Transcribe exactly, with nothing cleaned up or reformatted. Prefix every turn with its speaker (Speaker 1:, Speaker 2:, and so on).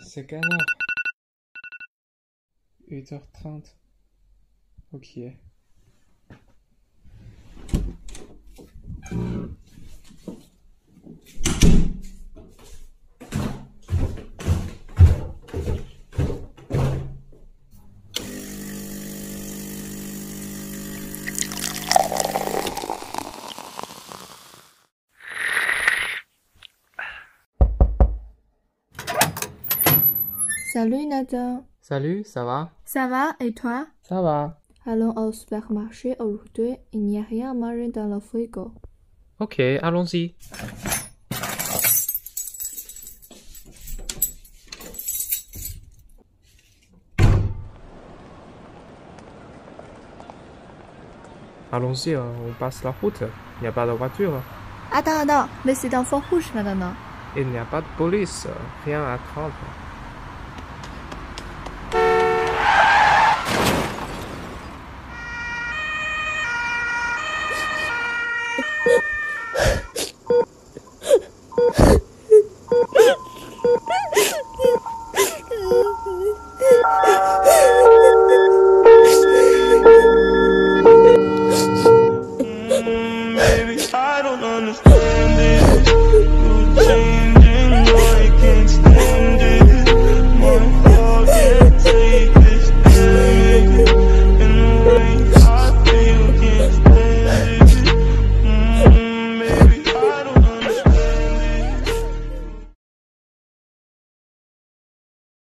Speaker 1: c'est quelle heure? huit heures trente. Ok.
Speaker 2: Salut Nathan.
Speaker 1: Salut, ça va?
Speaker 2: Ça va et toi?
Speaker 1: Ça va.
Speaker 2: Allons au supermarché aujourd'hui. Il n'y a rien à manger dans le frigo.
Speaker 1: Ok, allons-y. Allons-y, on passe la route. Il n'y a pas de voiture.
Speaker 2: Attends, attends, mais c'est un feu rouge maintenant.
Speaker 1: Il n'y a pas de police. Rien à craindre.